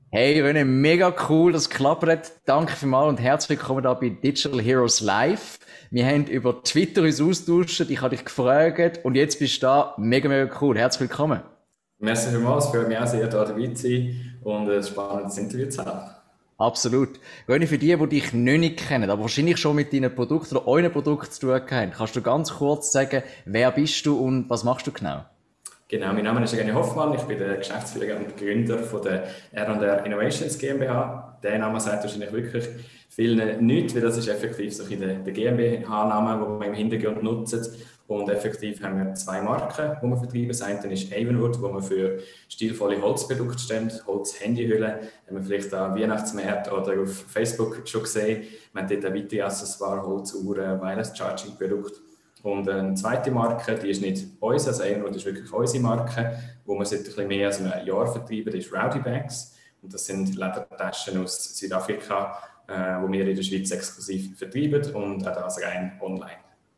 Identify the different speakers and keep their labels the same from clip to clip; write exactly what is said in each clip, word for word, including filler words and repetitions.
Speaker 1: Hey René, mega cool, dass es geklappt hat. Danke vielmals und herzlich willkommen da bei Digital Heroes Live. Wir haben über Twitter uns austauscht, ich habe dich gefragt und jetzt bist du da. Mega, mega cool. Herzlich willkommen.
Speaker 2: Merci vielmals, freut mich auch sehr, hier dabei zu sein und ein spannendes Interview zu haben.
Speaker 1: Absolut. René, für die, die dich noch nicht kennen, aber wahrscheinlich schon mit deinen Produkten oder euren Produkten zu tun haben, kannst du ganz kurz sagen, wer bist du und was machst du genau?
Speaker 2: Genau, mein Name ist René Hoffmann, ich bin der Geschäftsführer und Gründer von der R und R Innovations GmbH. Der Name sagt wahrscheinlich wirklich vielen nichts, weil das ist effektiv so ein der, der GmbH-Name, den wir im Hintergrund nutzen. Und effektiv haben wir zwei Marken, die wir vertreiben. Das eine ist Avonwood, wo wir für stilvolle Holzprodukte stehen, Holz-Handyhüllen. Haben wir vielleicht an Weihnachtsmärkten oder auf Facebook schon gesehen. Wir haben dort ein weitere Accessoire, Holzuhren, Wireless-Charging-Produkte. Und eine zweite Marke, die ist nicht uns, also Avonwood ist wirklich unsere Marke, wo wir seit ein bisschen mehr als einem Jahr vertreiben, das ist Rowdy Bags. Und das sind Ledertaschen aus Südafrika, äh, wo wir in der Schweiz exklusiv vertreiben und auch das rein online.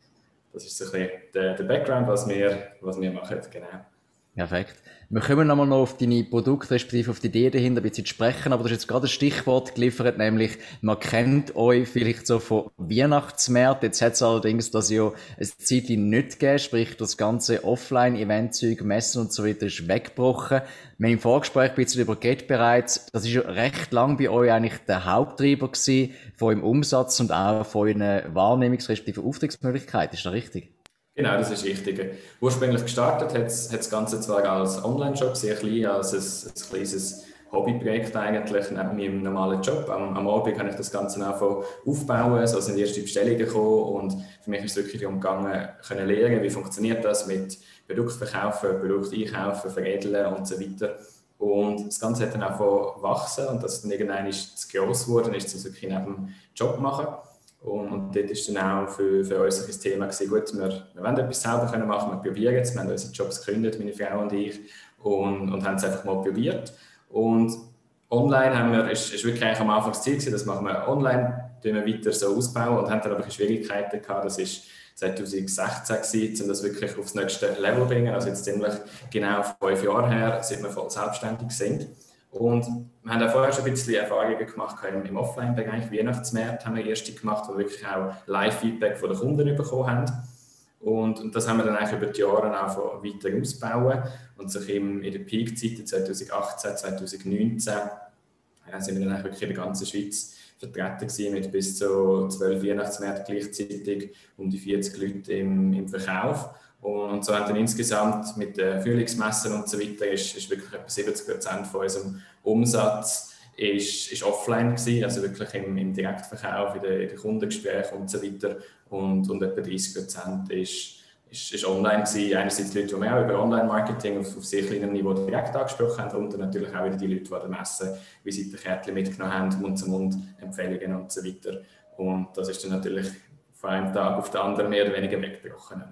Speaker 2: Das ist so ein bisschen der, der Background, was wir, was wir machen, genau.
Speaker 1: Perfekt. Wir kommen nochmal noch auf deine Produkte, respektive auf die Idee dahinter ein bisschen zu sprechen, aber du hast jetzt gerade ein Stichwort geliefert, nämlich, man kennt euch vielleicht so von Weihnachtsmärkten. Jetzt hat es allerdings das ja ein Zeitchen nicht gegeben, sprich, das ganze Offline-Event-Zeug, Messen und so weiter ist weggebrochen. Wir haben im Vorgespräch ein bisschen übergeht bereits, das ist ja recht lang bei euch eigentlich der Haupttreiber gewesen, von eurem Umsatz und auch von euren Wahrnehmungs-, respektive Auftragsmöglichkeiten. Ist das richtig?
Speaker 2: Genau, das ist richtig. Ursprünglich gestartet hat es das Ganze zwar als Online-Shop, sehr klein, als ein, ein kleines Hobbyprojekt eigentlich, neben meinem normalen Job. Am, am Abend kann ich das Ganze anfangen aufbauen, so sind erste Bestellungen gekommen und für mich ist es wirklich darum gegangen, können lernen, wie funktioniert das mit Produkten verkaufen, Produkte einkaufen, veredeln und so weiter. Und das Ganze hat dann auch wachsen und dass es dann irgendwann zu gross geworden ist, um es wirklich neben dem Job zu machen. Und, und dort war dann auch für, für uns ein Thema gewesen, gut, wir, wir wollen etwas selber können machen, wir probieren es, wir haben unsere Jobs gegründet, meine Frau und ich, und, und haben es einfach mal probiert. Und online haben wir, ist, ist wirklich am Anfang das Ziel gewesen, das machen wir online, tun wir weiter so ausbauen und haben dann aber Schwierigkeiten gehabt, das ist zwanzig sechzehn gewesen, um das wirklich aufs nächste Level zu bringen, also jetzt ziemlich genau fünf Jahre her, seit wir voll selbstständig sind. Und wir haben auch vorher schon ein bisschen Erfahrungen gemacht im, im Offline-Bereich. Weihnachtsmärkte haben wir erste gemacht, wo wir wirklich auch Live-Feedback von den Kunden bekommen haben. Und, und das haben wir dann eigentlich über die Jahre auch weiter ausbauen. Und sich im, in der Peak-Zeit zwanzig achtzehn, zwanzig neunzehn ja, sind wir dann eigentlich wirklich in der ganzen Schweiz vertreten gewesen, mit bis zu zwölf Weihnachtsmärkten gleichzeitig, um die vierzig Leute im, im Verkauf. Und so haben dann insgesamt mit den Frühlingsmessen und so weiter ist, ist wirklich etwa siebzig Prozent von unserem Umsatz ist, ist offline gewesen, also wirklich im, im Direktverkauf, in den, in den Kundengesprächen und so weiter. Und, und etwa dreißig Prozent ist, ist, ist online gewesen. Einerseits die Leute, die wir auch über Online-Marketing auf, auf sehr kleinem Niveau direkt angesprochen haben und dann natürlich auch wieder die Leute, die an der Messe Visitenkärtchen mitgenommen haben, Mund-zu-Mund-Empfehlungen und so weiter. Und das ist dann natürlich von einem Tag auf den anderen mehr oder weniger weggebrochen.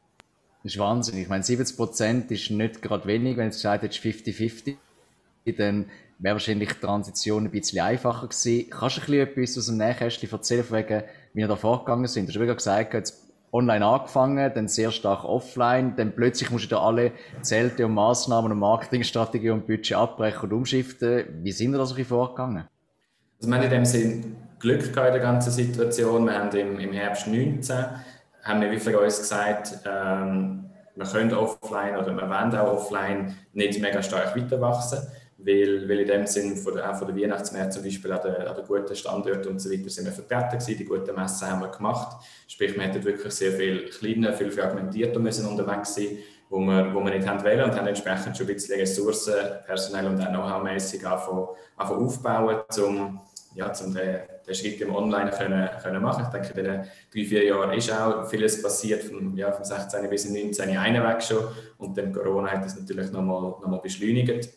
Speaker 1: Das ist Wahnsinn. Ich meine, siebzig Prozent ist nicht gerade wenig. Wenn es gesagt hättest fünfzig fünfzig, dann wäre wahrscheinlich die Transition ein bisschen einfacher gewesen. Kannst du ein bisschen etwas aus dem Nähkästchen erzählen, von wegen, wie ihr da vorgegangen sind? Du hast ja gesagt, jetzt online angefangen, dann sehr stark offline, dann plötzlich musst du da alle Zelte und Massnahmen und Marketingstrategie und Budget abbrechen und umschiften. Wie sind ihr da so ein bisschen vorgegangen?
Speaker 2: Also wir haben in dem Sinn Glück gehabt in der ganzen Situation. Wir haben im, im Herbst neunzehn haben wir wie für uns gesagt, ähm, wir können offline oder wir wollen auch offline nicht mega stark weiter wachsen, weil, weil in dem Sinn von der, auch von der Weihnachtsmärkte zum Beispiel an den, an den guten Standorten und so weiter sind wir vertreten gewesen, die guten Messen haben wir gemacht. Sprich, wir hätten wirklich sehr viel kleiner, viel fragmentierter müssen unterwegs sein, wo wir, wo wir nicht haben wollen und haben entsprechend schon ein bisschen Ressourcen, personell und auch Know-how-mässig anfangen aufbauen, um ja, um den, den Schritt im Online können, können machen. Ich denke, in den drei, vier Jahren ist auch vieles passiert, vom, ja, vom sechzehn bis neunzehn einen weg schon. Und dann Corona hat das natürlich nochmal noch mal beschleunigt.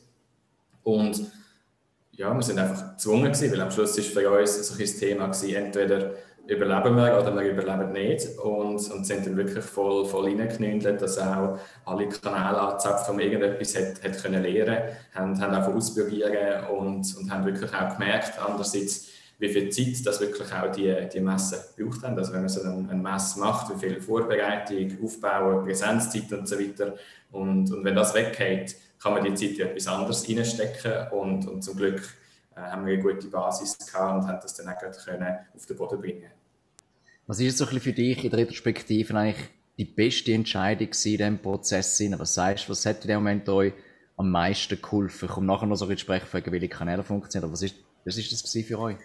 Speaker 2: Und ja, wir sind einfach gezwungen gewesen, weil am Schluss ist für uns so ein Thema gewesen, entweder überleben wir oder wir überleben nicht. Und, und sind dann wirklich voll, voll reingeknündelt, dass auch alle Kanäle anzapfen, um irgendetwas hat, hat können lernen, haben, haben einfach ausprobieren und, und haben wirklich auch gemerkt, andererseits, wie viel Zeit das wirklich auch die, die Messen gebraucht haben. Also wenn man so eine, eine Messe macht, wie viel Vorbereitung, Aufbauen, Präsenzzeit und so weiter. Und, und wenn das weggeht, kann man die Zeit in etwas anderes reinstecken und, und zum Glück äh, haben wir eine gute Basis gehabt und haben das dann auch können auf den Boden bringen.
Speaker 1: Was ist jetzt so ein bisschen für dich in der Retrospektive eigentlich die beste Entscheidung in diesem Prozess? Was sagst du, was hat in dem Moment euch am meisten geholfen? Ich komme nachher noch so ein bisschen sprechen, welche Kanäle funktionieren, aber was ist, was ist das für euch?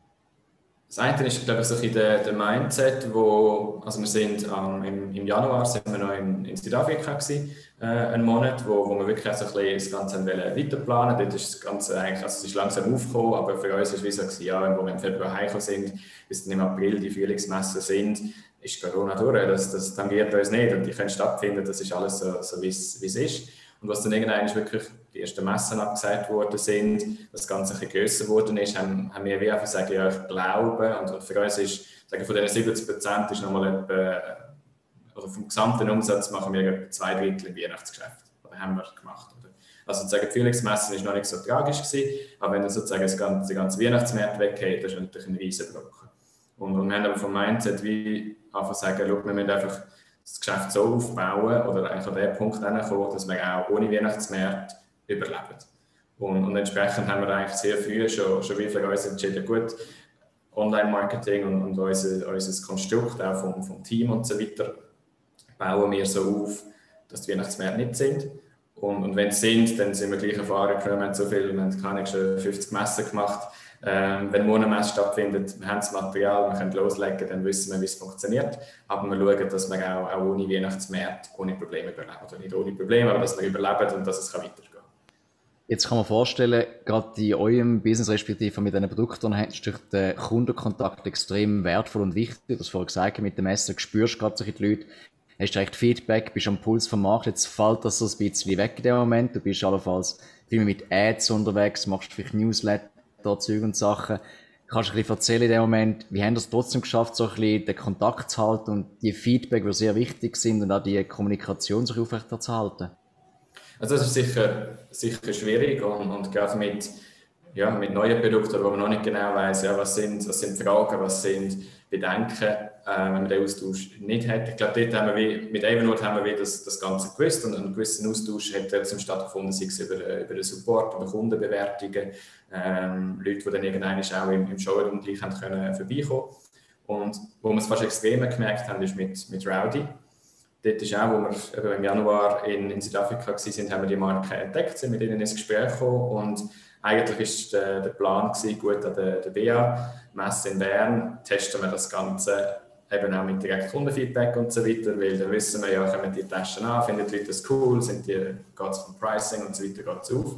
Speaker 2: Das eine ist, glaube ich, so ein der, der Mindset, wo, also wir sind ähm, im, im Januar sind wir noch in, in Südafrika gewesen, äh, einen Monat, wo, wo wir wirklich so ein bisschen das Ganze weiterplanen. Dort ist das Ganze eigentlich, also es ist langsam aufgekommen, aber für uns war es wie so gewesen, ja, wo wir im Februar heimgekommen sind, bis dann im April die Frühlingsmessen sind, ist Corona durch. Das, das tangiert uns nicht und die können stattfinden, das ist alles so, so wie es ist. Und was dann irgendwann wirklich die ersten Messen abgesagt worden sind, das Ganze ein bisschen grösser geworden ist, haben, haben wir wie einfach gesagt, ja, ich glaube, und für uns ist, sagen, von diesen siebzig Prozent ist nochmal etwa, also vom gesamten Umsatz machen wir etwa zwei Drittel im Weihnachtsgeschäft. Oder haben wir gemacht. Oder? Also sozusagen, die Frühlingsmessen war noch nicht so tragisch gewesen, aber wenn dann sozusagen das ganze, die ganze Weihnachtsmärkte weggeht, das ist natürlich ein riesen Brocken. Und, und wir haben aber vom Mindset wie einfach sagen, schau, wir müssen einfach das Geschäft so aufbauen oder eigentlich an den Punkt hinkommen, dass wir auch ohne Weihnachtsmärkte überleben. Und, und entsprechend haben wir eigentlich sehr früh schon, schon wie für uns entschieden, gut, Online-Marketing und, und unser, unser Konstrukt auch vom, vom Team und so weiter bauen wir so auf, dass die Weihnachtsmärkte nicht sind. Und, und wenn sie sind, dann sind wir gleich erfahren genommen, wir haben so viel, wir haben keine schon fünfzig Messen gemacht. Ähm, wenn morgen eine Messe stattfindet, wir haben das Material, wir können loslegen, dann wissen wir, wie es funktioniert. Aber wir schauen, dass wir auch, auch ohne Weihnachtsmärkte, ohne Probleme überleben. Oder nicht ohne Probleme, aber dass wir überleben und dass es weitergehen kann.
Speaker 1: Jetzt kann man vorstellen, gerade in eurem Business, respektive mit diesen Produkten, ist der Kundenkontakt extrem wertvoll und wichtig. Du hast vorhin gesagt, mit dem Messen spürst du gerade solche Leute, hast direkt Feedback, bist am Puls vom Markt. Jetzt fällt das so ein bisschen weg in dem Moment. Du bist allenfalls viel mehr mit Ads unterwegs, machst vielleicht Newsletter, Zeug und Sachen. Kannst du ein bisschen erzählen in dem Moment, wie haben das trotzdem geschafft, so ein bisschen den Kontakt zu halten und die Feedback, die sehr wichtig sind und auch die Kommunikation sich aufrechterzuhalten?
Speaker 2: Also das ist sicher, sicher schwierig und, und gerade mit, ja, mit neuen Produkten, wo man noch nicht genau weiss, ja, was sind, was sind Fragen, was sind Bedenken, äh, wenn man den Austausch nicht hat. Ich glaube, dort haben wir wie, mit Evernote haben wir wie das, das Ganze gewusst und einen gewissen Austausch hat trotzdem stattgefunden, sei es über, über den Support, über Kundenbewertungen, ähm, Leute, die dann irgendwann auch im, im Showroom gleich haben können vorbeikommen. Und wo wir es fast extremer gemerkt haben, ist mit, mit Rowdy. Dort ist auch, wo wir im Januar in, in Südafrika waren, haben wir die Marke entdeckt, sind mit ihnen ins Gespräch gekommen und eigentlich war der, der Plan gewesen, gut an der, der B A-Messe in Bern testen wir das Ganze eben auch mit Direktkundenfeedback und so weiter, weil dann wissen wir ja, kommen die Taschen an, finden die Leute das cool, sind die, geht es vom Pricing und so weiter, geht es auf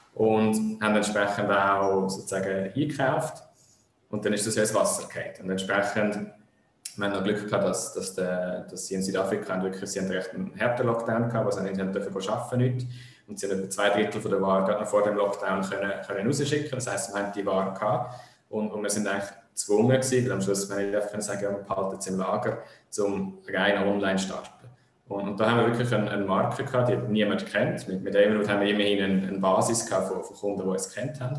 Speaker 2: und haben entsprechend auch sozusagen eingekauft und dann ist das ja ins Wasser gefallen und entsprechend wir haben noch Glück gehabt, dass, dass, der, dass sie in Südafrika wirklich, sie haben recht einen harten Lockdown gehabt, was sie nicht dürfen arbeiten nicht. Und sie haben etwa zwei Drittel von der Ware gerade noch vor dem Lockdown können, können rausschicken. Das heisst, wir haben die Ware gehabt und, und wir sind eigentlich gezwungen gewesen, weil am Schluss wir nicht einfach sagen, ja, wir behalten es im Lager, um rein online zu starten. Und, und da haben wir wirklich einen, einen Markt gehabt, den niemand kennt. Mit, mit Evernote haben wir immerhin eine, eine Basis gehabt von, von Kunden, die es kennt haben.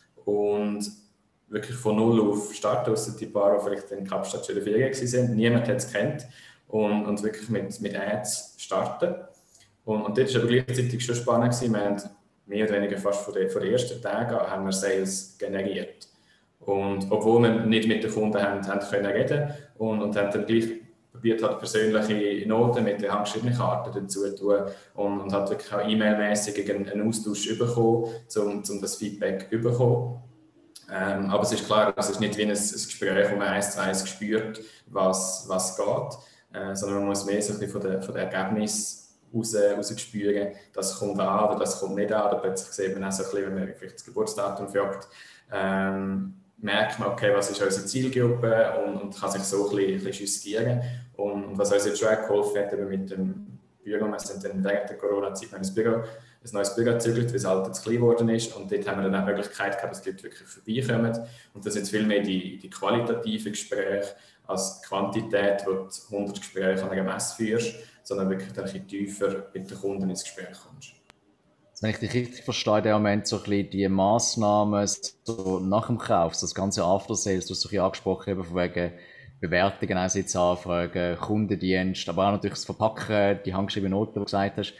Speaker 2: Und wirklich von null auf starten, außer die paar, die vielleicht in Kapstadt schon in der Ferien waren. Niemand hat es kennt und, und wirklich mit, mit Ads starten. Und, und das war aber gleichzeitig schon spannend gewesen. Wir haben mehr oder weniger fast von den, von den ersten Tagen an haben wir Sales generiert. Und obwohl wir nicht mit den Kunden haben, haben können reden und, und haben dann gleich probiert, halt persönliche Noten mit der handgeschriebenen Karte dazu zu tun und, und hat wirklich auch E-Mail-mäßig einen, einen Austausch bekommen, um, um das Feedback zu bekommen. Ähm, aber es ist klar, es ist nicht wie ein, ein Gespräch, wo man eins zu eins spürt, was, was geht, äh, sondern man muss mehr so ein bisschen von den von der Ergebnissen raus, raus spüren, das kommt an oder das kommt nicht an. Oder plötzlich sieht man auch so ein bisschen, wenn man vielleicht das Geburtsdatum fragt, ähm, merkt man, okay, was ist unsere Zielgruppe und, und kann sich so ein bisschen, ein bisschen justieren. Und, und was uns jetzt schon geholfen hat, eben mit dem Büro, wir sind dann während der Corona-Zeit noch ins Büro, ein neues Büro gezügelt, weil es halt zu klein geworden ist. Und dort haben wir dann auch die Möglichkeit gehabt, dass die Leute wirklich vorbeikommen. Und das sind viel mehr die, die qualitativen Gespräche als die Quantität, wo du hundert Gespräche an einer Messe führst, sondern wirklich ein bisschen tiefer mit den Kunden ins Gespräch kommst.
Speaker 1: Wenn ich dich richtig verstehe, in dem Moment so ein bisschen die Massnahmen so nach dem Kauf, so das ganze After-Sales, du hast es ein bisschen angesprochen, eben von wegen Bewertungen, einerseits Anfragen, Kundendienst, aber auch natürlich das Verpacken, die handgeschriebenen Noten, die du gesagt hast.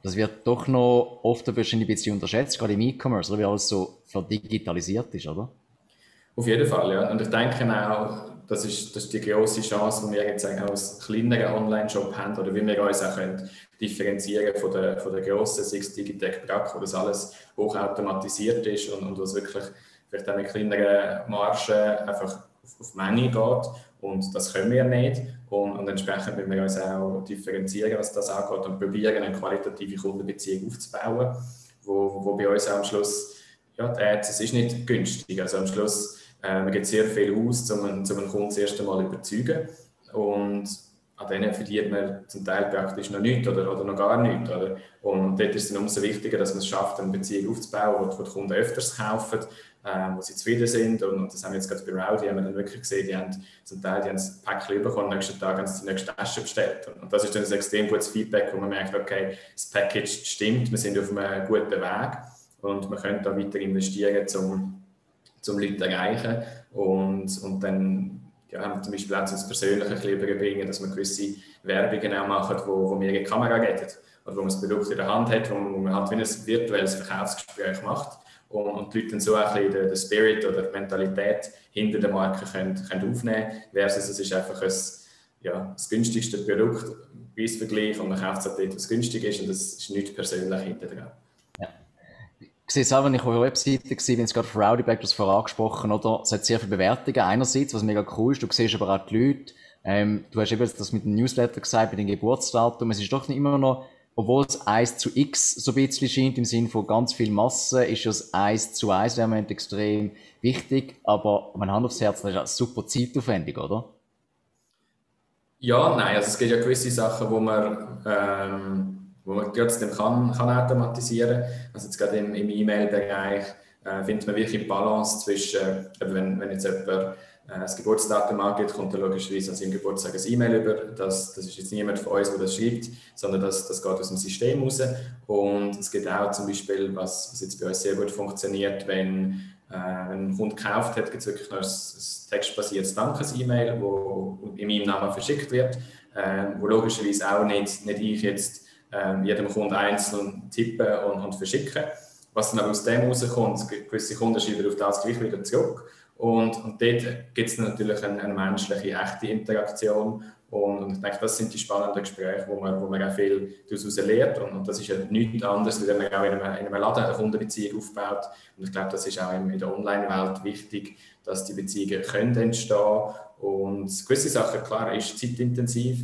Speaker 1: das wird doch noch oft wahrscheinlich ein bisschen unterschätzt, gerade im E-Commerce, oder wie alles so verdigitalisiert ist, oder?
Speaker 2: Auf jeden Fall, ja. Und ich denke auch, das ist, das ist die grosse Chance, die wir jetzt auch als kleineren Online-Shop haben, oder wie wir uns auch können differenzieren von der, von der grossen, sei es Digitec, Brack, wo das alles hochautomatisiert ist und, und was wirklich vielleicht auch mit kleineren Margen einfach auf, auf Menge geht. Und das können wir nicht. Und, und entsprechend müssen wir uns auch differenzieren, was das angeht, und probieren, eine qualitative Kundenbeziehung aufzubauen, wo, wo bei uns auch am Schluss, ja, die Ads, es ist nicht günstig. Also am Schluss, äh, man gibt sehr viel aus, um einen, um einen Kunden das erste Mal zu überzeugen. Und an denen verdient man zum Teil praktisch noch nichts oder, oder noch gar nichts. Oder? Und dort ist es dann umso wichtiger, dass man es schafft, eine Beziehung aufzubauen, wo, wo die Kunden öfters kaufen, äh, wo sie zufrieden sind. Und, und das haben wir jetzt gerade bei Rowdy, haben wir dann wirklich gesehen, die haben zum Teil die haben ein Päckchen bekommen, am nächsten Tag haben sie die nächste Tasche bestellt. Und, und das ist dann ein extrem gutes Feedback, wo man merkt, okay, das Package stimmt, wir sind auf einem guten Weg und man könnte da weiter investieren, um, um Leute zu erreichen. Und, und dann ja, haben wir zum Beispiel auch das Persönliche ein bisschen überbringen, dass man gewisse Werbungen auch macht, wo, wo man ihre Kamera rettet oder wo man das Produkt in der Hand hat, wo man, wo man halt wie ein virtuelles Verkaufsgespräch macht und, und die Leute dann so ein bisschen den, den Spirit oder die Mentalität hinter der Marke können, können aufnehmen können, versus es ist einfach ein, ja, das günstigste Produkt, Preisvergleich, und man kauft es halt dort, was günstig ist, und das ist nichts persönlich hinter dran.
Speaker 1: Ich sehe es auch, wenn ich auf eurer Webseite war, wenn es gerade von Rowdyback das vorher angesprochen, oder? Es hat sehr viele Bewertungen einerseits, was mega cool ist. Du siehst aber auch die Leute. Ähm, du hast eben das mit dem Newsletter gesagt, mit dem Geburtsdatum. Es ist doch nicht immer noch, obwohl es eins zu X so ein bisschen scheint, im Sinne von ganz viel Masse, ist das eins zu eins im Moment extrem wichtig. Aber mein Hand aufs Herz, das ist auch super zeitaufwendig, oder?
Speaker 2: Ja, nein, also es gibt ja gewisse Sachen, wo man, ähm, wo man trotzdem kann, kann automatisieren kann. Also jetzt gerade im, im E-Mail-Bereich äh, findet man wirklich eine Balance zwischen, äh, wenn, wenn jetzt jemand äh, das Geburtsdatum angeht, kommt er logischerweise an seinem Geburtstag ein E-Mail über. Das, das ist jetzt niemand von uns, der das schreibt, sondern das, das geht aus dem System raus. Und es gibt auch zum Beispiel, was, was jetzt bei uns sehr gut funktioniert, wenn Äh, wenn ein Kunde gekauft hat, gibt es wirklich noch ein, ein textbasiertes Dankes-E-Mail, das in meinem Namen verschickt wird, äh, wo logischerweise auch nicht, nicht ich jetzt äh, jedem Kunden einzeln tippen und, und verschicken. Was dann aber aus dem rauskommt, gewisse Kunden schreiben auf das gleich wieder zurück. Und, und dort gibt es natürlich eine, eine menschliche, echte Interaktion. Und, und ich denke, das sind die spannenden Gespräche, wo man, wo man auch viel daraus lernt. Und, und das ist ja nichts anderes, als wenn man auch in einem, in einem Laden eine Kundenbeziehung aufbaut. Und ich glaube, das ist auch in der Online-Welt wichtig, dass die Beziehungen können entstehen. Und gewisse Sachen, klar, ist zeitintensiv.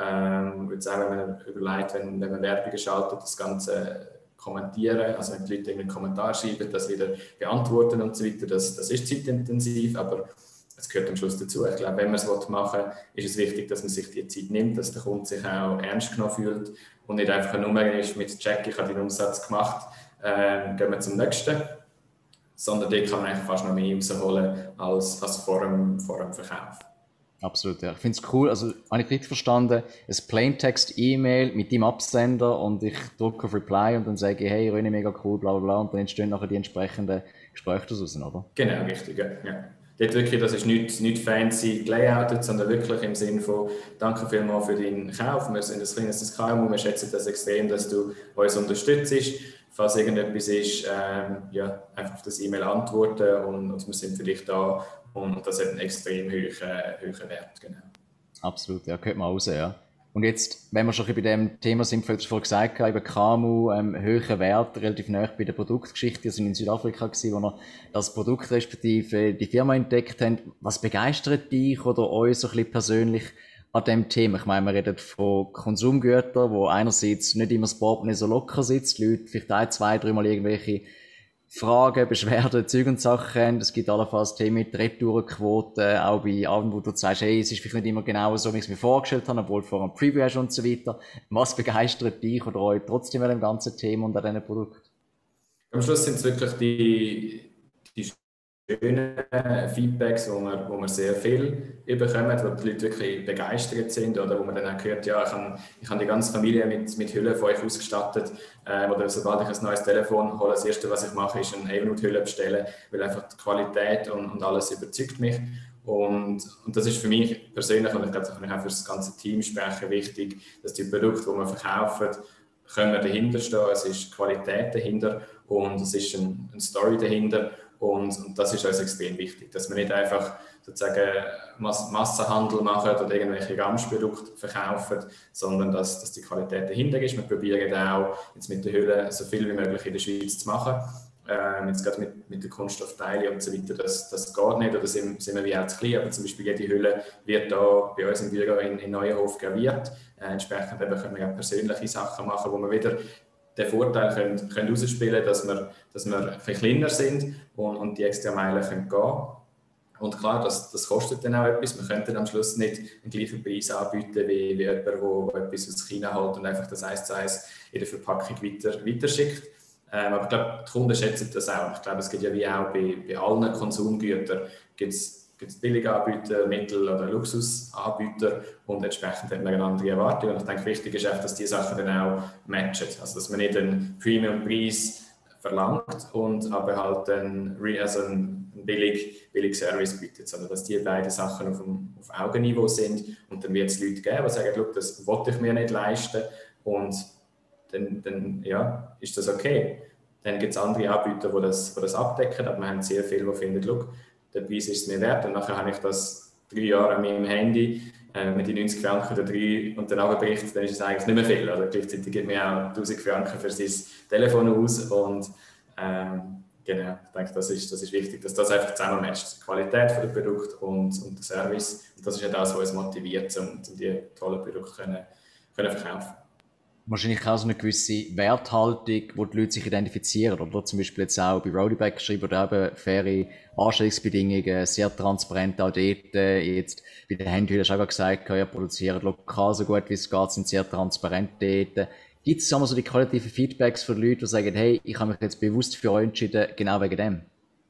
Speaker 2: Ähm, ich würde auch, wenn man überlegt, wenn, wenn man Werbung schaltet, das Ganze kommentieren, also wenn die Leute einen Kommentar schreiben, das wieder beantworten und so weiter, das, das ist zeitintensiv, aber es gehört am Schluss dazu. Ich glaube, wenn man es machen will, ist es wichtig, dass man sich die Zeit nimmt, dass der Kunde sich auch ernst genommen fühlt und nicht einfach eine Nummer ist mit «Check, ich habe den Umsatz gemacht, äh, gehen wir zum nächsten», sondern dort kann man eigentlich fast noch mehr rausholen als, als vor, dem, vor dem Verkauf.
Speaker 1: Absolut, ja. Ich finde es cool, also habe ich richtig verstanden, ein Plaintext-E-Mail mit dem Absender und ich drücke auf Reply und dann sage ich, hey, René, mega cool, bla bla bla, und dann entstehen nachher die entsprechenden Gespräche daraus, oder?
Speaker 2: Genau, richtig, ja. ja. Dort wirklich, das ist nicht, nicht fancy gelayoutet, sondern wirklich im Sinne von «Danke vielmals für deinen Kauf, wir sind ein kleines K M U, wir schätzen das extrem, dass du uns unterstützt. Falls irgendetwas ist, ähm, ja, einfach auf das E-Mail antworten und, und wir sind für dich da.» Und das hat einen extrem hohen, hohen Wert. Genau.
Speaker 1: Absolut, ja, gehört mal raus, ja. Und jetzt, wenn wir schon bei dem Thema sind, wie du vorhin gesagt hast, eben K M U, ähm, hohen Wert, relativ nahe bei der Produktgeschichte. Wir sind in Südafrika gewesen, wo wir das Produkt respektive die Firma entdeckt haben. Was begeistert dich oder euch so ein bisschen persönlich an dem Thema? Ich meine, wir reden von Konsumgütern, wo einerseits nicht immer das Portemonnaie so locker sitzt, die Leute vielleicht ein, zwei, dreimal irgendwelche Fragen, Beschwerden, Zeug und Sachen haben. Es gibt allenfalls Themen mit Retourenquoten, auch bei Abend, wo du sagst, hey, es ist vielleicht nicht immer genau so, wie ich es mir vorgestellt habe, obwohl du vor einem Preview hast und so weiter. Was begeistert dich oder euch trotzdem an dem ganzen Thema und an diesen Produkten?
Speaker 2: Am Schluss sind es wirklich die, die schönen Feedbacks, wo wir, wo wir sehr viel bekommen, wo die Leute wirklich begeistert sind oder wo man dann auch hört, ja, ich habe, ich habe die ganze Familie mit, mit Hüllen von euch ausgestattet, äh, oder sobald ich ein neues Telefon hole, das Erste, was ich mache, ist eine Evernote-Hülle bestellen, weil einfach die Qualität und, und alles überzeugt mich. Und, und das ist für mich persönlich, und ich glaube, das kann ich auch für das ganze Team sprechen, wichtig, dass die Produkte, die wir verkaufen, können wir dahinter stehen, es ist Qualität dahinter und es ist ein, eine Story dahinter. Und, und das ist uns extrem wichtig, dass wir nicht einfach sozusagen Mass Massenhandel machen oder irgendwelche Ramschprodukte verkaufen, sondern dass, dass die Qualität dahinter ist. Wir probieren auch jetzt mit der Hülle so viel wie möglich in der Schweiz zu machen. Ähm, jetzt gerade mit, mit den Kunststoffteilen und so weiter, das, das geht nicht, oder sind, sind wir wie auch zu klein, aber zum Beispiel jede Hülle wird da bei uns im Büro in, in Neuenhof graviert. Äh, entsprechend eben können wir auch persönliche Sachen machen, wo wir wieder den Vorteil können, können herausspielen, dass wir, dass wir ein bisschen kleiner sind und, und die extra Meilen können gehen. Und klar, das, das kostet dann auch etwas. Wir könnten am Schluss nicht den gleichen Preis anbieten wie, wie jemand, der etwas aus China holt und einfach das eins zu eins in der Verpackung weiter, weiterschickt. Ähm, aber ich glaube, die Kunden schätzen das auch. Ich glaube, es gibt ja wie auch bei, bei allen Konsumgütern gibt's gibt es Billiganbieter, Mittel- oder Luxusanbieter und entsprechend hat man eine andere Erwartung. Und ich denke, wichtig ist auch, dass diese Sachen dann auch matchen. Also, dass man nicht einen Premium-Preis verlangt und aber halt einen, also einen billig, billig Service bietet, sondern dass die beiden Sachen auf, dem, auf Augenniveau sind und dann wird es Leute geben, die sagen, das will ich mir nicht leisten und dann, dann ja, ist das okay. Dann gibt es andere Anbieter, die das, die das abdecken, aber wir haben sehr viele, die finden, look, der Preis ist es mir wert und nachher habe ich das drei Jahre an meinem Handy äh, mit den neunzig Franken oder drei und dann abbricht, dann ist es eigentlich nicht mehr viel. Oder gleichzeitig gibt mir auch tausend Franken für sein Telefon aus und ähm, genau, ich denke, das ist, das ist wichtig, dass das einfach zusammen matcht. Die Qualität des Produkts und, und der Service. Und das ist ja das, was uns motiviert, um, um die tollen Produkte können, können verkaufen.
Speaker 1: Wahrscheinlich auch so eine gewisse Werthaltung, wo die Leute sich identifizieren. Oder zum Beispiel jetzt auch bei Roadieback schreiben oder eben faire Anstellungsbedingungen, sehr transparent auch dort. Jetzt bei den Händlern hast du auch gesagt, ja, produzieren lokal so gut wie es geht, sind sehr transparent dort. Gibt es so die qualitativen Feedbacks von Leuten, die sagen, hey, ich habe mich jetzt bewusst für euch entschieden, genau wegen dem?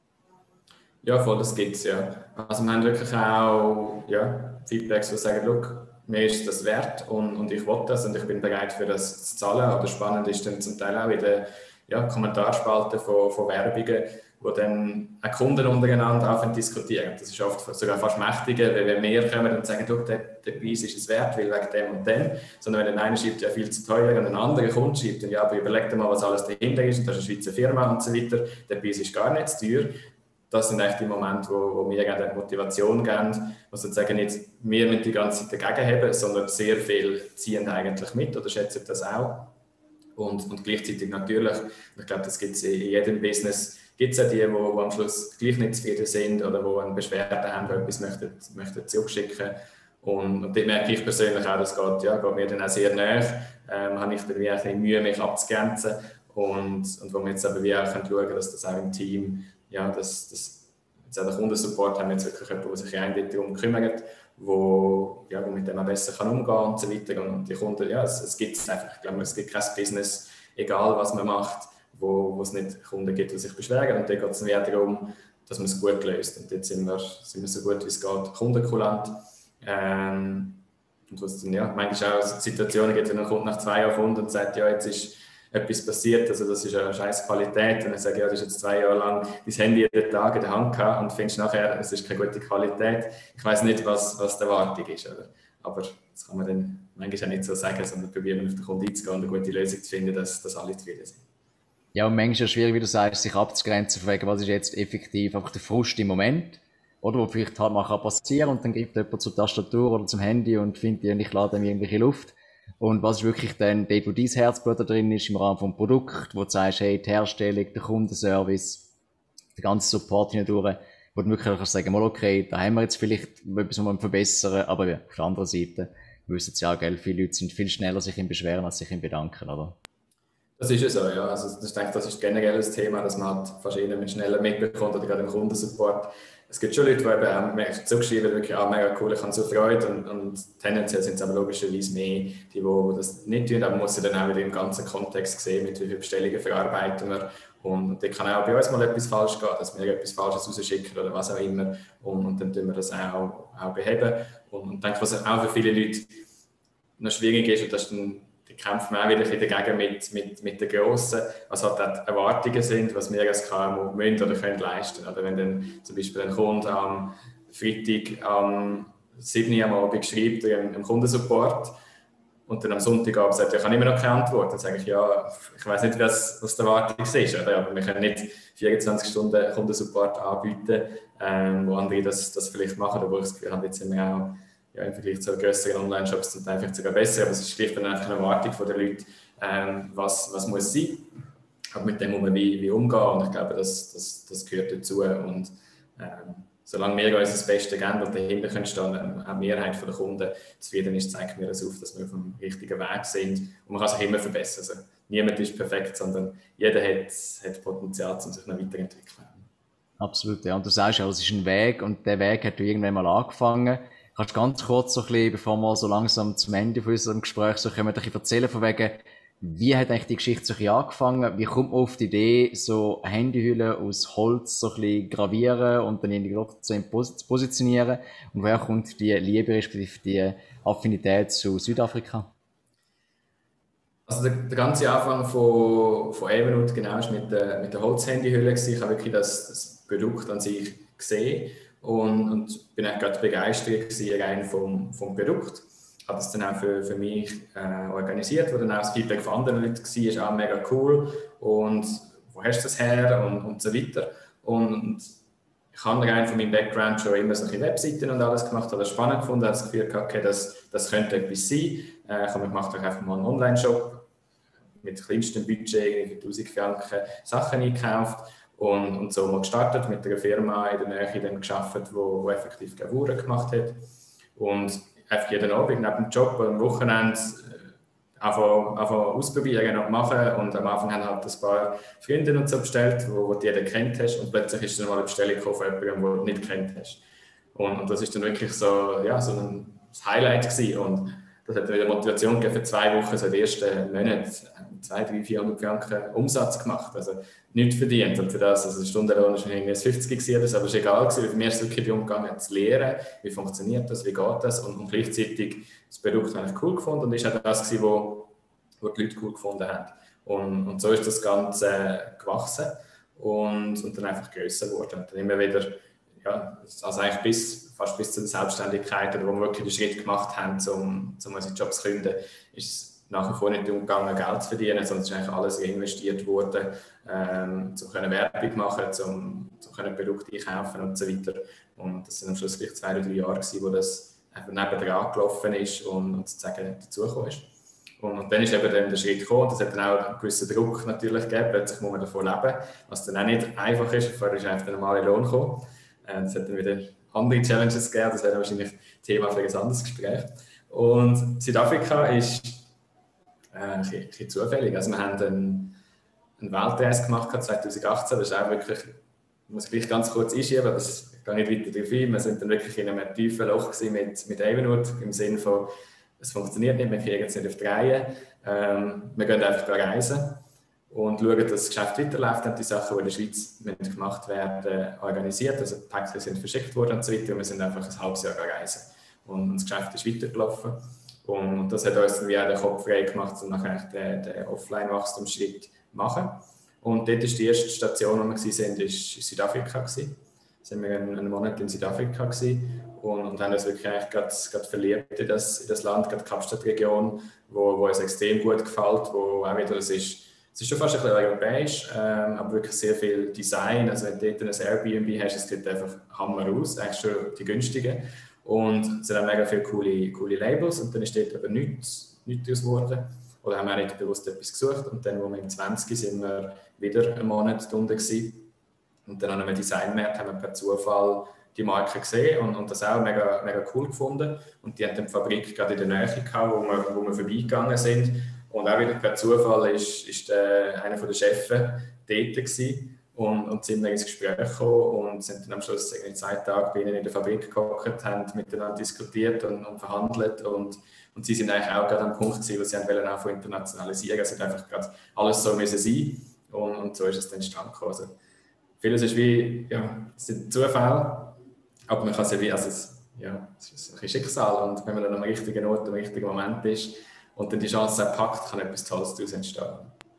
Speaker 2: Ja, voll, das gibt es, ja. Also wir haben wirklich auch ja, Feedbacks, die sagen, look, mir ist das wert und, und ich will das und ich bin bereit für das zu zahlen. Oder spannend ist dann zum Teil auch in den ja, Kommentarspalten von, von Werbungen, wo dann auch Kunden untereinander anfangen zu diskutieren. Das ist oft sogar fast mächtiger, weil wenn wir kommen und sagen, look, der, der Preis ist es wert, weil wegen dem und dem. Sondern wenn der eine schreibt, ja viel zu teuer und ein anderer Kunde schreibt, dann, ja, aber überleg dir mal, was alles dahinter ist und das ist eine Schweizer Firma und so weiter. Der Preis ist gar nicht zu teuer. Das sind eigentlich die Momente, wo, wo wir die Motivation geben, wo sozusagen nicht wir mit die ganze Zeit dagegen haben, sondern sehr viel ziehen eigentlich mit oder schätzen das auch. Und, und gleichzeitig natürlich, ich glaube, das gibt es in jedem Business, gibt es auch die, die, die am Schluss gleich nicht zufrieden sind oder die eine Beschwerde haben, die etwas möchten, möchten zurückschicken. Und, und dort merke ich persönlich auch, das geht, ja, geht mir dann auch sehr nahe. Ähm, habe ich dann wie ein bisschen Mühe, mich abzugrenzen. Und, und wo wir jetzt aber wie auch schauen können, dass das auch im Team ja, das, das, jetzt auch der Kundensupport haben wir jetzt wirklich jemanden, der sich eindeutig darum kümmert, wo, ja, wo mit dem auch besser kann umgehen kann und so weiter. Und die Kunden, ja, es, es gibt es einfach. Ich glaube, es gibt kein Business, egal was man macht, wo, wo es nicht Kunden gibt, die sich beschweren. Und da geht es wieder darum, dass man es gut löst. Und jetzt sind wir, sind wir so gut wie es geht kundenkulant. Ähm, und was dann, ja, manchmal auch Situationen gibt, wenn ein Kunde nach zwei Jahren kommt und sagt, ja, jetzt ist etwas passiert, also das ist eine scheiß Qualität und dann sage ich, ja, du hast jetzt zwei Jahre lang dein Handy jeden Tag in der Hand gehabt und findest nachher, es ist keine gute Qualität. Ich weiß nicht, was, was die Erwartung ist, oder? Aber das kann man dann manchmal auch nicht so sagen, sondern probieren auf den Kunden einzugehen und eine gute Lösung zu finden, dass, dass alle zufrieden sind.
Speaker 1: Ja, und manchmal ist es schwierig, wie du sagst, sich abzugrenzen, von wegen, was ist jetzt effektiv einfach der Frust im Moment, oder, wo vielleicht halt mal passieren kann und dann gibt jemand zur Tastatur oder zum Handy und findet die und ich lade mir irgendwelche Luft. Und was ist wirklich dann dort, wo dein Herzblut da drin ist, im Rahmen vom Produkt, wo du sagst, hey, die Herstellung, der Kundenservice, der ganze Support hindurch, wo du wirklich kannst sagen, mal okay, da haben wir jetzt vielleicht etwas, was wir verbessern, aber ja, auf der anderen Seite wissen sie ja, gell, viele Leute sind viel schneller sich im Beschweren, als sich im Bedanken, oder?
Speaker 2: Das ist ja so, ja. Also ich denke, das ist generell das Thema, dass man halt fast immer schneller mitbekommt oder gerade im Kundensupport. Es gibt schon Leute, die eben auch zugeschrieben wirklich, ah, mega cool, ich habe so Freude und, und tendenziell sind es aber logischerweise mehr, die, die, die das nicht tun, aber man muss ja dann auch wieder im ganzen Kontext sehen, mit wie vielen Bestellungen verarbeiten wir und da kann auch bei uns mal etwas falsch gehen, dass wir etwas Falsches rausschicken oder was auch immer und, und dann tun wir das auch, auch beheben und ich denke, was auch für viele Leute noch schwierig ist und das ist dann kämpfen wir auch wieder dagegen mit, mit, mit den Grossen, was halt auch die Erwartungen sind, was wir als K M U müssen oder können leisten. Oder wenn dann zum Beispiel ein Kunde am Freitag am sieben Uhr am Abend schreibt im, im Kundensupport Und dann am Sonntagabend sagt er, ich habe immer noch keine Antwort. Dann sage ich, ja, ich weiß nicht, was, was die Erwartung ist. Oder? Aber wir können nicht vierundzwanzig Stunden Kundensupport anbieten, ähm, wo andere das, das vielleicht machen. Aber ich das Gefühl habe, jetzt sind wir auch ja, im Vergleich zu grösseren Online-Shops sind einfach sogar besser. Aber es ist schlicht und einfach eine Erwartung der Leute, ähm, was, was muss sein. Aber mit dem muss man wie, wie umgehen. Und ich glaube, das, das, das gehört dazu. Und ähm, solange wir uns das Beste geben und dahinter können stehen, auch die Mehrheit der Kunden zufrieden ist, zeigt mir das auf, dass wir auf dem richtigen Weg sind. Und man kann sich immer verbessern. Also, niemand ist perfekt, sondern jeder hat, hat Potenzial, um sich noch weiterzuentwickeln.
Speaker 1: Absolut, ja. Und du sagst ja, es ist ein Weg und der Weg hat du irgendwann mal angefangen. Kannst du ganz kurz so ein bisschen, bevor wir so langsam zum Ende von unserem Gespräch so kommen, ein bisschen erzählen von wegen, wie hat eigentlich die Geschichte so ein bisschen angefangen? Wie kommt man auf die Idee, so Handyhüllen aus Holz so ein bisschen gravieren und dann in die Luft zu positionieren? Und woher kommt die Liebe, respektive die Affinität zu Südafrika?
Speaker 2: Also der, der ganze Anfang von, von Evernote genau ist mit der, mit der Holzhandyhülle gewesen. Ich habe wirklich das, das Produkt an sich gesehen und, und bin eigentlich gerade begeistert gewesen, rein vom, vom Produkt. Habe das dann auch für, für mich äh, organisiert, wo dann auch das Feedback von anderen Leuten war, ist auch mega cool und wo hast du das her und, und so weiter. Und ich habe rein von meinem Background schon immer solche Webseiten und alles gemacht, habe das spannend gefunden, habe das Gefühl gehabt, okay, das, das könnte etwas sein. Äh, ich habe mir gemacht, einfach mal einen Online-Shop mit kleinstem Budget, für tausend Franken Sachen eingekauft und, und so mal gestartet mit einer Firma in der Nähe, dann gearbeitet, wo, wo effektiv Gravur gemacht hat. Und einfach jeden Abend neben dem Job am Wochenende einfach, einfach ausprobieren und machen. Und am Anfang haben halt ein paar Freunde und so bestellt, die du jeder kennt hast. Und plötzlich ist dann mal eine Bestellung gekommen von jemandem, den du nicht kennt hast. Und, und das ist dann wirklich so, ja, so ein Highlight gewesen. Und das hat dann wieder Motivation gegeben für zwei Wochen, so die ersten Monate, zweihundert, dreihundert, vierhundert Franken Umsatz gemacht. Also nichts verdient. Und für das, also der Stundenlohn war irgendwie fünfzig gewesen, aber es war egal gewesen. Für mich ist es wirklich darum gegangen, zu lernen, wie funktioniert das, wie geht das und, und gleichzeitig das Produkt habe ich cool gefunden und ist auch das gewesen, wo, wo die Leute cool gefunden haben. Und, und so ist das Ganze äh, gewachsen und, und dann einfach grösser geworden. Und dann immer wieder, ja, also eigentlich bis, fast bis zur Selbstständigkeit, wo wir wirklich den Schritt gemacht haben, um, um unsere Jobs zu gründen, ist es nach wie vor nicht darum gegangen, Geld zu verdienen, sondern es ist eigentlich alles reinvestiert worden, ähm, um Werbung machen, um, um Produkte einkaufen und so weiter. Und das sind am Schluss vielleicht zwei oder drei Jahre gewesen, wo das einfach nebendran gelaufen ist und, und sozusagen dazugekommen ist. Und, und dann ist eben dann der Schritt gekommen, das hat dann auch einen gewissen Druck natürlich gegeben, plötzlich muss man davon leben, was dann auch nicht einfach ist, vorher ist einfach der normale Lohn gekommen. Es hat dann wieder andere Challenges gegeben, das wäre wahrscheinlich Thema für ein anderes Gespräch. Und Südafrika ist äh, ein bisschen zufällig. Also wir haben einen, einen Weltreise gemacht zwanzig achtzehn, das ist auch wirklich, ich muss gleich ganz kurz einschieben, das geht nicht weiter drauf ein. Wir sind dann wirklich in einem tiefen Loch mit, mit Evernote, im Sinne von, es funktioniert nicht, wir kriegen es nicht auf die Reihe. Ähm, wir gehen einfach reisen und schauen, dass das Geschäft weiterläuft und die Sachen, die in der Schweiz gemacht werden, organisiert. Also die Päckchen sind verschickt worden und so weiter. Und wir sind einfach ein halbes Jahr reisen. Und das Geschäft ist weitergelaufen. Und das hat uns dann wie auch den Kopf frei gemacht, um nachher den, den Offline-Wachstumsschritt zu machen. Und dort ist die erste Station, wo wir waren, ist Südafrika. Da sind wir einen Monat in Südafrika gewesen und, und haben uns wirklich eigentlich gerade, gerade verliebt in das, in das Land, gerade die Kapstadt-Region, wo, wo uns extrem gut gefällt, wo auch wieder, es ist, es ist schon fast ein bisschen europäisch, ähm, aber wirklich sehr viel Design. Also wenn du dort ein Airbnb hast, es sieht einfach Hammer aus, eigentlich schon die günstigen. Und es sind auch mega viele coole, coole Labels und dann ist dort aber nichts, nichts daraus geworden. Oder haben wir auch nicht bewusst etwas gesucht. Und dann, als wir im zwanzig sind wir wieder einen Monat unten gewesen. Und dann an einem Designmarkt haben wir per Zufall die Marke gesehen und, und das auch mega, mega cool gefunden. Und die hatten die Fabrik gerade in der Nähe gehabt, wo wir, wo wir vorbeigegangen sind. Und auch wieder per Zufall ist, ist der, einer der Chefs dort gewesen. Und, und sind wir ins Gespräch gekommen und sind dann am Schluss in zwei Tagen bei ihnen in der Fabrik gehockt, haben miteinander diskutiert und, und verhandelt. Und, und sie sind eigentlich auch gerade am Punkt gewesen, wo sie wollen auch von internationalisieren. Es hat einfach gerade alles so müssen sein. Und, und so ist es dann entstanden. Also, vieles ist wie, ja, es sind Zufälle, aber man kann es ja wie, also es, ja, es ist ein Schicksal. Und wenn man dann am richtigen Ort, am richtigen Moment ist und dann die Chance auch packt, kann etwas Tolles daraus entstehen.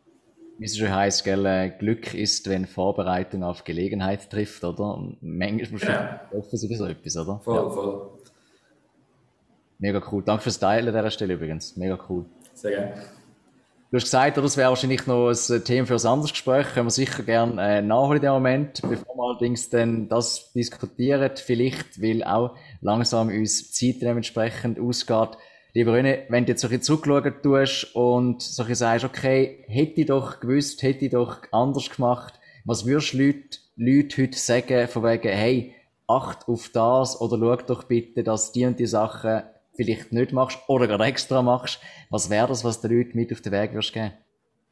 Speaker 1: Wie es schon heisst, gell, äh, Glück ist, wenn Vorbereitung auf Gelegenheit trifft, oder? Und manchmal muss man
Speaker 2: Ja.
Speaker 1: offen sowieso etwas, oder?
Speaker 2: Voll,
Speaker 1: Ja.
Speaker 2: voll.
Speaker 1: Mega cool. Danke fürs Teilen an dieser Stelle übrigens. Mega cool.
Speaker 2: Sehr gerne.
Speaker 1: Du hast gesagt, oder, das wäre wahrscheinlich noch ein Thema für ein anderes Gespräch. Können wir sicher gerne äh, nachholen in dem Moment, bevor wir allerdings dann das diskutieren. Vielleicht, weil auch langsam uns die Zeit dementsprechend ausgeht. Lieber René, wenn du jetzt so ein bisschen zurückschauen tust und so ein bisschen sagst, okay, hätte ich doch gewusst, hätte ich doch anders gemacht, was würdest du Leute, Leute heute sagen, von wegen, hey, acht auf das oder schau doch bitte, dass die und die Sachen vielleicht nicht machst oder gerade extra machst. Was wäre das, was den Leuten mit auf den Weg würdest geben?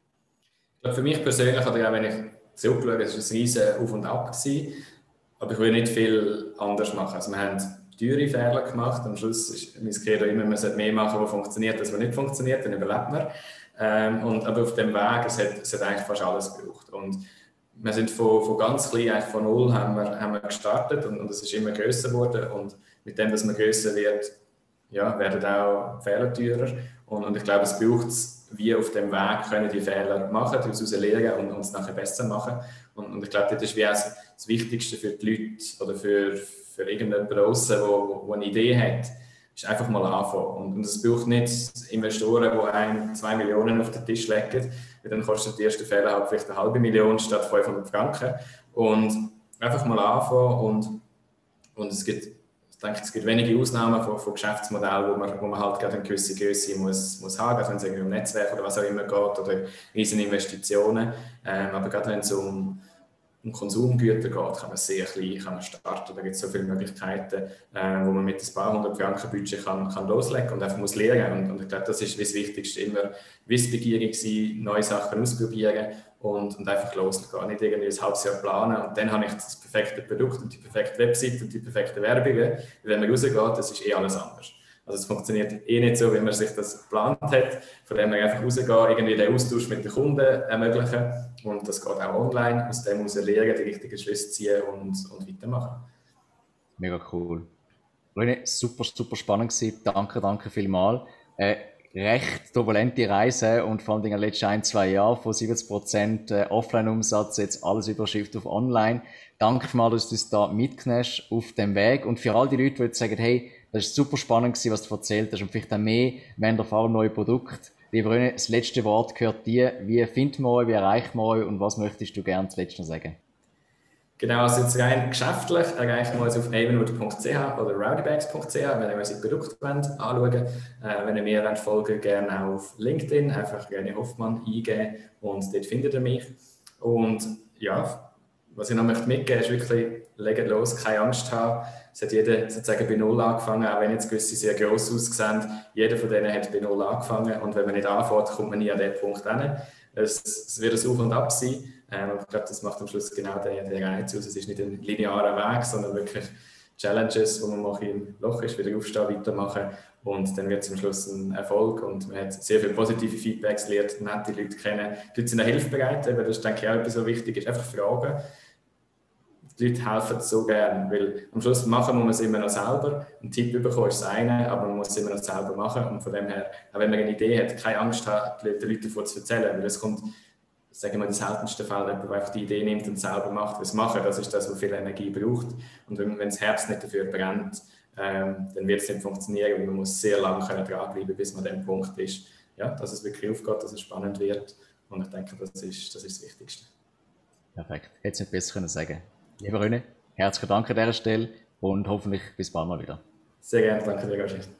Speaker 2: Ich glaube, für mich persönlich, oder auch wenn ich zurückschaue, es war ein riesen Auf und Ab gewesen, aber ich will nicht viel anders machen. Also wir haben teure Fehler gemacht. Am Schluss ist mein Credo immer, man sollte mehr machen, was funktioniert, als was nicht funktioniert, dann überlebt man. Ähm, und, aber auf dem Weg, es hat, es hat eigentlich fast alles gebraucht. Und wir sind von, von ganz klein, eigentlich von null, haben wir, haben wir gestartet und, und es ist immer grösser geworden. Und mit dem, dass man grösser wird, ja, werden auch Fehler teurer. Und, und ich glaube, es braucht es, wie auf dem Weg können die Fehler machen, daraus lernen und uns nachher besser machen. Und, und ich glaube, das ist wie auch das Wichtigste für die Leute oder für, für irgendjemanden draussen, der eine Idee hat, ist einfach mal anfangen. Und, und es braucht nicht Investoren, die ein, zwei Millionen auf den Tisch legen, weil dann kostet der erste Fehler halt vielleicht eine halbe Million statt fünfhundert Franken. Und einfach mal anfangen und, und es gibt Ich denke, es gibt wenige Ausnahmen von, von Geschäftsmodellen, wo man, wo man halt gerade eine gewisse Größe muss, muss haben, gerade wenn es irgendwie um Netzwerk oder was auch immer geht oder riesen Investitionen. Ähm, aber gerade wenn es um, um Konsumgüter geht, kann man sehr klein kann man starten. Da gibt es so viele Möglichkeiten, äh, wo man mit ein paar hundert Franken Budget kann, kann loslegen und einfach muss lernen. Und, und ich glaube, das ist das Wichtigste, immer wissbegierig sein, neue Sachen ausprobieren und, und einfach loslegen. Nicht irgendwie ein halbes Jahr planen und dann habe ich das perfekte Produkt und die perfekte Website und die perfekte Werbung. Weil wenn man rausgeht, das ist eh alles anders. Also es funktioniert eh nicht so, wie man sich das geplant hat. Von dem her einfach rausgehen, irgendwie den Austausch mit den Kunden ermöglichen. Und das geht auch online. Aus dem heraus lernen, die richtigen Schlüsse ziehen und, und weitermachen.
Speaker 1: Mega cool. René, super, super spannend gewesen. Danke, danke vielmals. Äh, recht turbulente Reise und vor allem in den letzten ein, zwei Jahren von siebzig Prozent Offline-Umsatz, jetzt alles Überschrift auf Online. Danke mal, dass du uns da mitgenommen auf dem Weg. Und für all die Leute, die jetzt sagen, hey, das ist super spannend gewesen, was du erzählt hast und vielleicht auch mehr, wenn ihr erfahren neue Produkte. Lieber René, das letzte Wort gehört dir. Wie finden wir euch, wie erreichen wir euch und was möchtest du gerne zuletzt noch sagen?
Speaker 2: Genau, also jetzt rein geschäftlich erreichen wir uns auf avenwood punkt c h oder rowdybags punkt c h, wenn ihr unsere Produkte wollt, anschauen wollt. Äh, wenn ihr mir wollt, folgen, gerne auch auf LinkedIn, einfach René Hoffmann eingeben und dort findet ihr mich. Und ja, was ich noch möchte mitgeben ist wirklich, legt los, keine Angst haben. Es hat jeder sozusagen bei Null angefangen, auch wenn jetzt gewisse sehr gross aussehen. Jeder von denen hat bei Null angefangen und wenn man nicht anfängt, kommt man nie an den Punkt hin. Es, es wird ein Auf und Ab sein, ähm, aber ich glaube, das macht am Schluss genau den, den Reiz aus. Es ist nicht ein linearer Weg, sondern wirklich Challenges, wo man mal im Loch ist, wieder aufstehen, weitermachen und dann wird es am Schluss ein Erfolg und man hat sehr viele positive Feedbacks, lernt nette Leute kennen. Die Leute sind auch hilfsbereit, weil das denke ich auch etwas so wichtig ist, einfach fragen. Die Leute helfen so gerne, weil am Schluss machen muss man es immer noch selber. Ein Tipp bekommen ist das eine, aber man muss es immer noch selber machen. Und von dem her, auch wenn man eine Idee hat, keine Angst haben, den Leuten davon zu erzählen. Weil es kommt, sagen wir mal, in den seltensten Fällen, jemand, der einfach die Idee nimmt und selber macht, was machen. Das ist das, was viel Energie braucht. Und wenn, wenn das Herz nicht dafür brennt, ähm, dann wird es nicht funktionieren. Und man muss sehr lange dranbleiben, bis man an dem Punkt ist, ja, dass es wirklich aufgeht, dass es spannend wird. Und ich denke, das ist das, ist das Wichtigste.
Speaker 1: Perfekt. Hätte es nicht besser können sagen. Lieber René, herzlichen Dank an dieser Stelle und hoffentlich bis bald mal wieder.
Speaker 2: Sehr gerne, danke dir, Gashi.